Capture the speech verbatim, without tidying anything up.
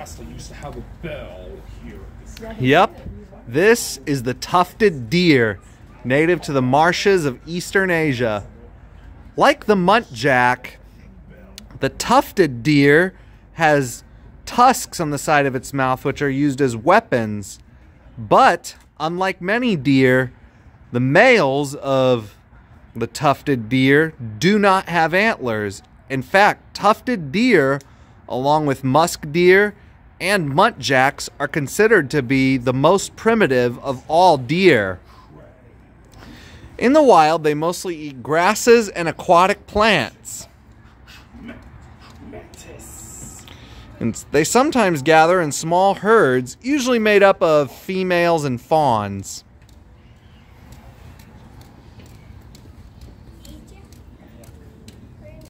past, I used to have a bell here. Yep, this is the tufted deer, native to the marshes of Eastern Asia. Like the muntjac, the tufted deer has tusks on the side of its mouth which are used as weapons. But, unlike many deer, the males of the tufted deer do not have antlers. In fact, tufted deer, along with musk deer and muntjacs, are considered to be the most primitive of all deer. In the wild, they mostly eat grasses and aquatic plants. And they sometimes gather in small herds, usually made up of females and fawns.